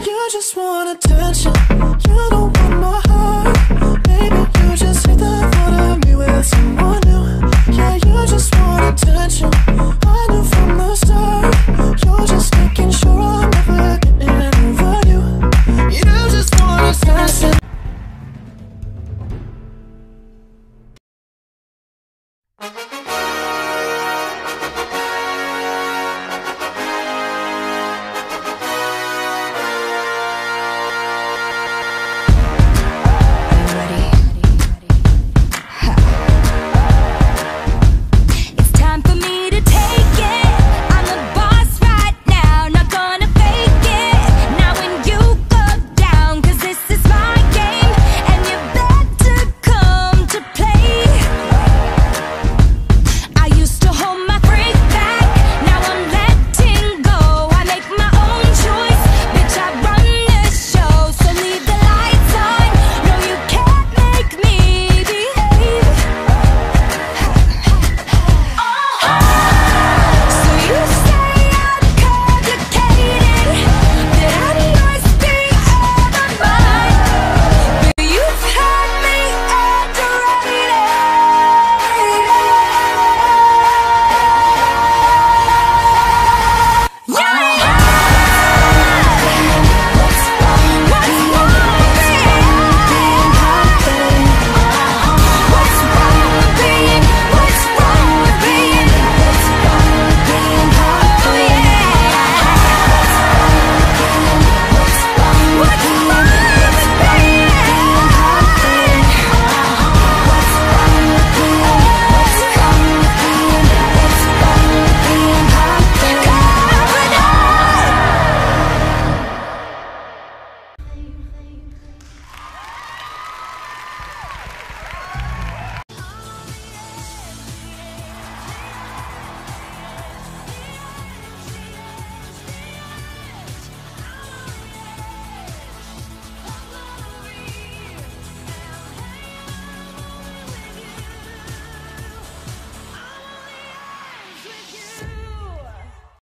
you just want attention. You don't want my heart. Maybe you just hate the thought of me with someone new. Yeah, you just want attention.